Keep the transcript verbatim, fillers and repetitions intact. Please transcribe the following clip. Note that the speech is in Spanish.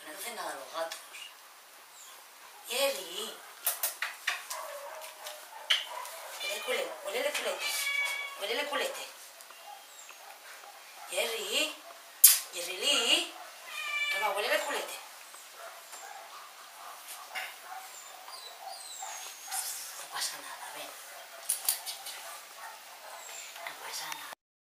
Que no hacen nada los gatos. Jerry. Huele el culete, huele el culete. Huele el culete. Jerry. Jerry Lee. Toma, huele el culete. No pasa nada, ven. No pasa nada.